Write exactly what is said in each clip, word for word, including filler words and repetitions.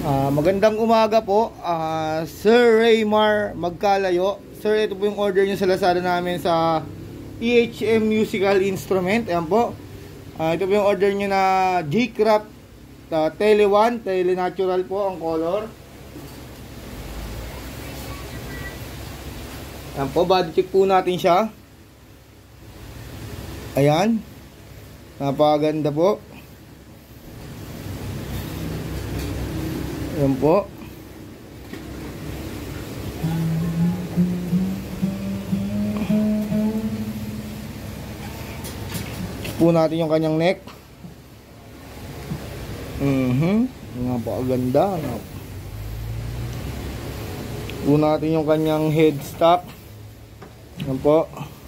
Uh, magandang umaga po, uh, Sir Raymar Magkalayo. Sir, ito po yung order nyo sa Lazada namin sa E H M Musical Instrument. Ayan po. Uh, ito po yung order nyo na J-Craft uh, Tele one, Tele Natural po ang color. Ayan po, body check po natin siya. Ayan. Napakaganda po. Ayan po. Po natin yung kanyang neck. Mhm. Napakaganda. Po natin yung kanyang headstock. Ayan po.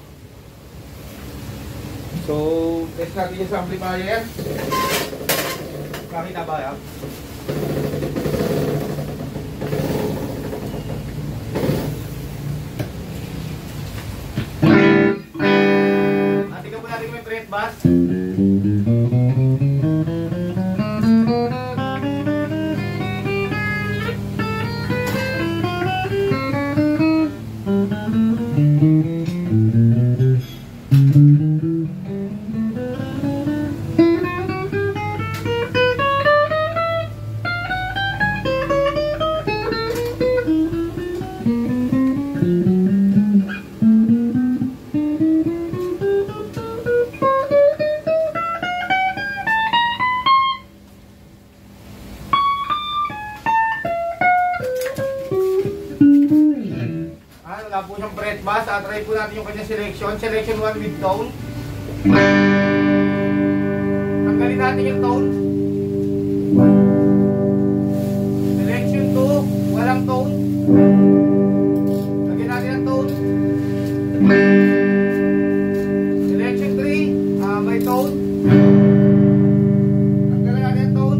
So, test natin yung sa amplifier. Kakita ba yan? Natin po natin yung thread bass. Wala po siyang fret bass. Ah, try po natin yung kanyang selection. Selection one with tone. Tanggalin natin yung tone. Selection two, walang tone. Lagyan natin ang tone. Selection three, ah, may tone. Tanggalin natin ang tone.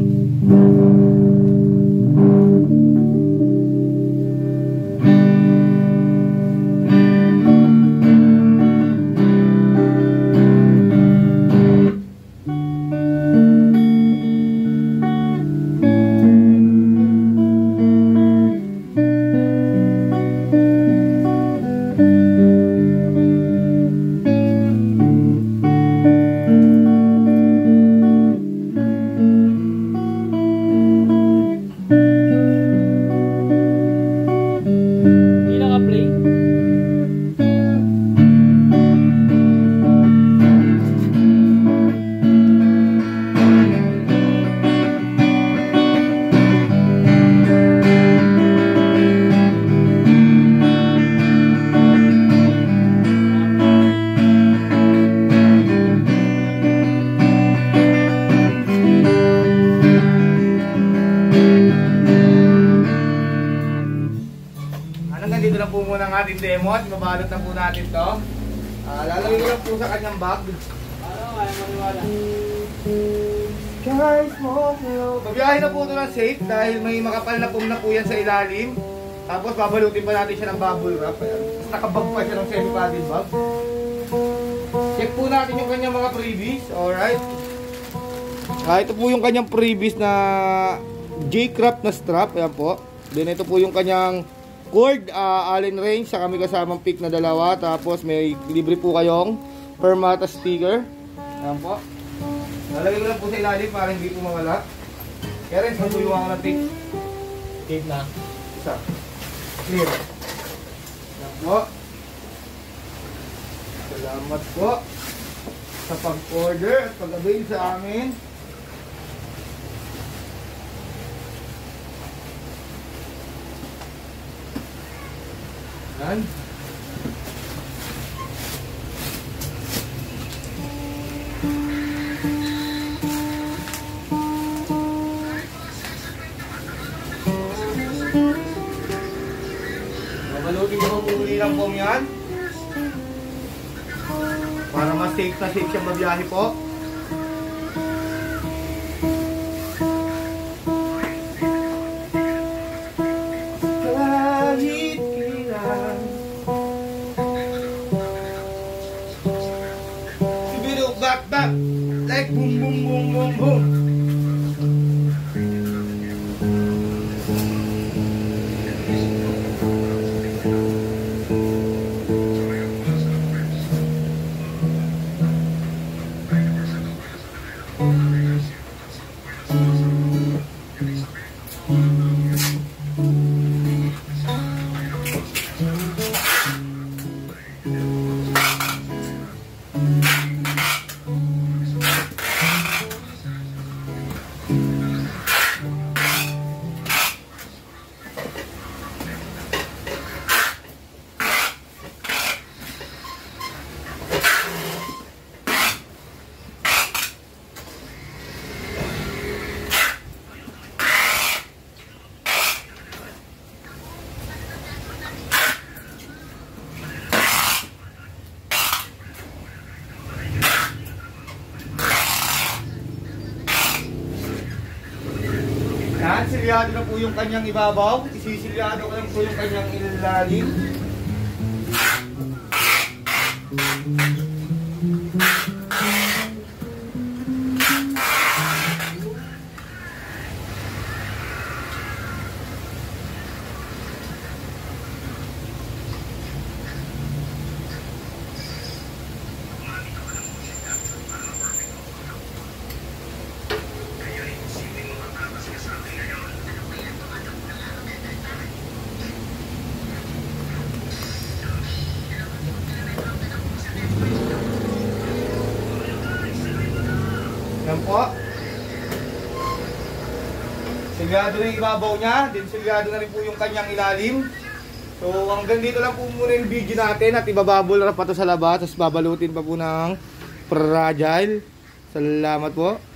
Dito na po muna ang ating demo at mabalot na po natin to. Uh, lalagay ko lang po sa kanyang bag. Ano, kaya maniwala. Guys, babiyahin na po ito ng safe dahil may makapal na foam na po yan sa ilalim. Tapos babalutin pa natin siya ng bubble wrap. Tapos nakabag pa siya ng semi-padded bag. Check po natin yung kanyang mga freebies. Alright. Uh, ito po yung kanyang freebies na J-Craft na strap. Ayan po. Then ito po yung kanyang cord, uh, Allen range, saka may kasamang pick na dalawa. Tapos may libre po kayong Permata sticker. Ayan po. Lalagay ko lang po sa ilalim para hindi po mawala. Kaya rin, magtuyuan ko ng tape. Tape na. Isa. Clear. Ayan po. Salamat po sa pag-order at pag-avail sa amin. Yan. Babalutin ko po uli ng foam yan para mas safe na safe siyang mabiyahe po. Kahit kailan back, like boom, boom, boom, boom, boom. Yan, silyado na po yung kanyang ibabaw. Isisilyado ko lang po yung kanyang ilalim. Yan po. Silyado na yung ibabaw niya. Din silyado na rin po yung kanyang ilalim. So hanggang dito lang po muna yung video natin. At ibababol na pa ito sa labas. Tapos babalutin pa po ng fragile. Salamat po.